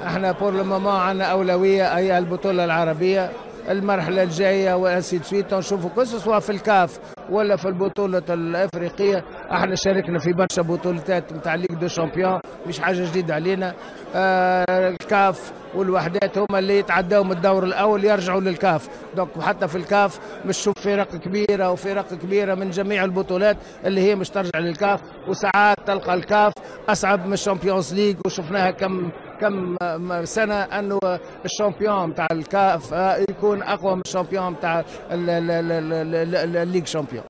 احنا بور لو مومون عندنا اولويه هي البطوله العربيه. المرحله الجايه وانسي سويت نشوفوا سواء في الكاف ولا في البطوله الافريقيه. احنا شاركنا في برشا بطولات نتاع ليغ دو شامبيون، مش حاجه جديده علينا. الكاف والوحدات هما اللي يتعداو من الدور الاول يرجعوا للكاف. دونك حتى في الكاف مش تشوف فرق كبيره وفرق كبيره من جميع البطولات اللي هي مش ترجع للكاف. وساعات تلقى الكاف اصعب من الشامبيونز ليغ، وشفناها كم سنه انه الشامبيون بتاع الكاف يكون اقوى من الشامبيون بتاع الليغ شامبيون.